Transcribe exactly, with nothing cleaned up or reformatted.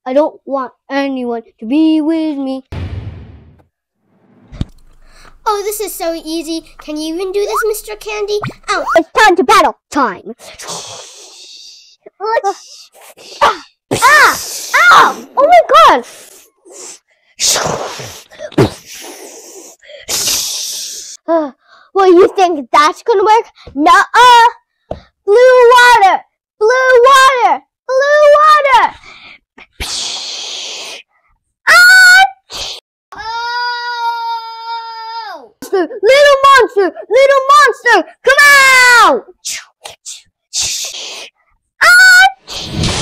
I don't want anyone to be with me. Oh, this is so easy. Can you even do this, Mister Candy? Ow! It's time to battle time. ah! Ah! Ow! Oh my god! uh, well, you think that's gonna work? Nuh-uh! Blue water! Blue water! Blue water! Ah! Oh! Little monster! Little monster! Come out! Ah!